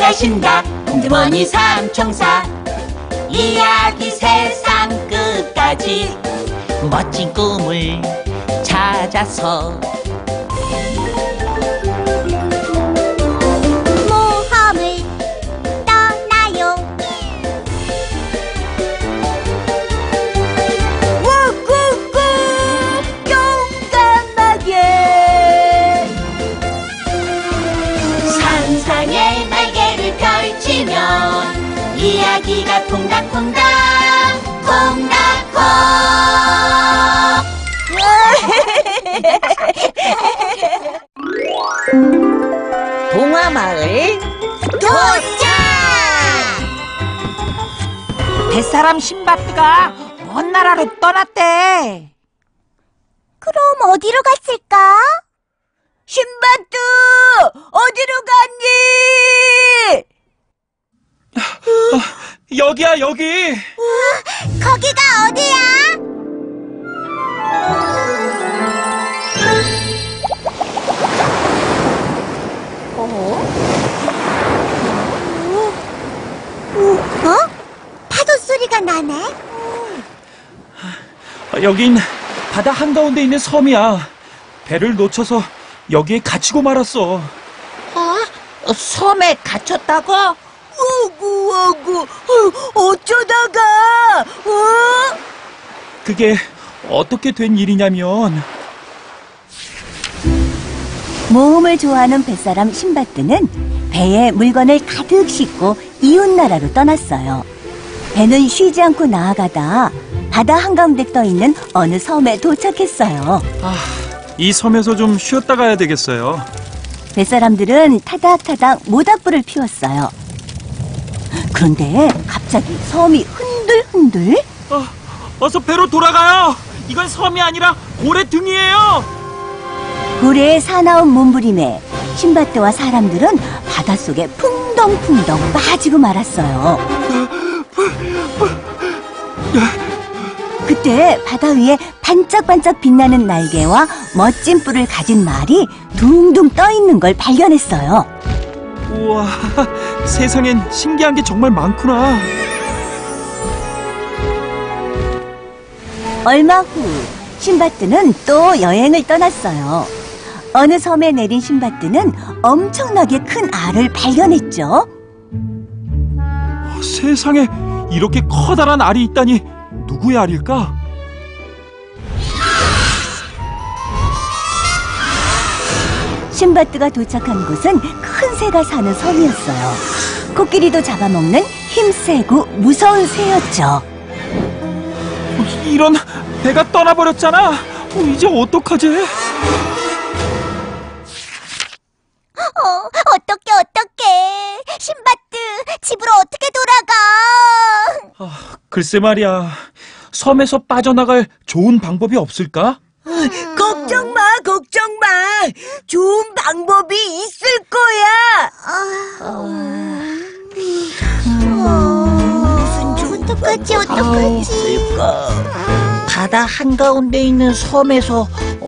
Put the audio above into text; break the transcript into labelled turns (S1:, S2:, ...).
S1: 가신다. 홍주머니 삼총사 이야기 세상 끝까지 멋진 꿈을 찾아서
S2: 모험을 떠나요.
S3: 꾹꾹꾹 용감하게
S1: 상상의 날개를 펼치면 이야기가 콩닥콩닥 콩닥콩.
S3: 동화마을
S2: 도착!
S3: 뱃사람 신바트가 먼 나라로 떠났대.
S2: 그럼 어디로 갔을까?
S3: 신바트 어디로 갔니?
S4: 여기야, 여기.
S2: 거기가 어디야? 어? 파도 소리가 나네?
S4: 여긴 바다 한가운데 있는 섬이야. 배를 놓쳐서 여기에 갇히고 말았어.
S3: 섬에 갇혔다고? 어구 어쩌다가
S4: 그게 어떻게 된 일이냐면
S5: 모험을 좋아하는 뱃사람 신바트는 배에 물건을 가득 싣고 이웃나라로 떠났어요. 배는 쉬지 않고 나아가다 바다 한가운데 떠있는 어느 섬에 도착했어요.
S4: 이 섬에서 좀 쉬었다 가야 되겠어요.
S5: 뱃사람들은 타닥타닥 모닥불을 피웠어요. 그런데 갑자기 섬이 흔들흔들.
S4: 어서 배로 돌아가요. 이건 섬이 아니라 고래 등이에요.
S5: 고래의 사나운 몸부림에 신바트와 사람들은 바닷속에 풍덩풍덩 빠지고 말았어요. 그때 바다 위에 반짝반짝 빛나는 날개와 멋진 뿔을 가진 말이 둥둥 떠있는 걸 발견했어요.
S4: 우와, 세상엔 신기한 게 정말 많구나.
S5: 얼마 후 신바트는 또 여행을 떠났어요. 어느 섬에 내린 신바트는 엄청나게 큰 알을 발견했죠.
S4: 세상에 이렇게 커다란 알이 있다니 누구의 알일까?
S5: 신바트가 도착한 곳은 큰 새가 사는 섬이었어요. 코끼리도 잡아먹는 힘세고 무서운 새였죠.
S4: 이런, 배가 떠나버렸잖아. 이제 어떡하지?
S2: 어떡해. 신바트, 집으로 어떻게 돌아가?
S4: 글쎄 말이야. 섬에서 빠져나갈 좋은 방법이 없을까?
S3: 걱정 마. 좋은 방법이 있을 거야.
S2: 어떡하지?
S3: 바다 한가운데 있는 섬에서